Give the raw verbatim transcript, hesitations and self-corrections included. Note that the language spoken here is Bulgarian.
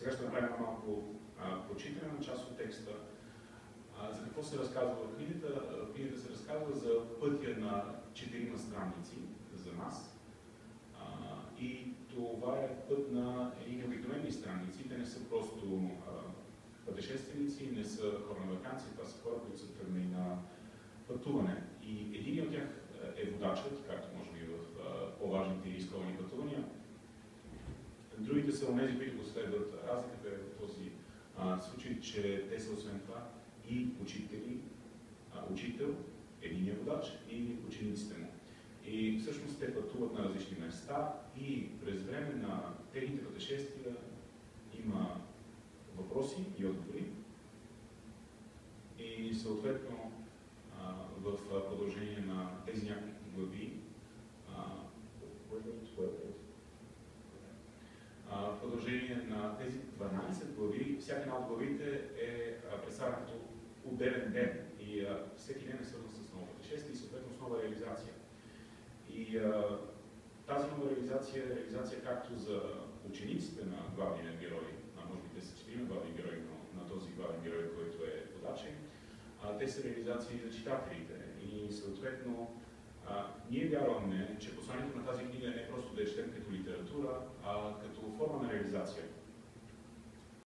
Сега ще направим малко а, прочитане на част от текста. А, за какво се разказва в книгата? В книгата се разказва за пътя на четирима странници за нас. А, и това е път на едни обикновени странници. Те не са просто а, пътешественици, не са хора на ваканции, това са хора, които са тръгнали на пътуване. И един от тях е водачът, както може би в по-важните и рисковани пътувания. Другите са онези, които го следват. Разликата е в този а, случай, че те са освен това и учители, а, учител, единия водач и учениците му. И всъщност те пътуват на различни места и през време на техните пътешествия има въпроси и отговори. И съответно в продължение на тези няколко глави, в продължение на тези дванадесет глави, всяка една от главите е представена като отделен ден и всеки ден е свързан с ново пътешествие и съответно с нова реализация. И тази нова реализация е реализация както за учениците на главния герой, а може би те са четирима главни герои, но на този главен герой, който е водачен, те са реализации за читателите. И съответно, а, ние вярваме, че посланието на тази книга не е просто да я четем като литература, а като форма на реализация.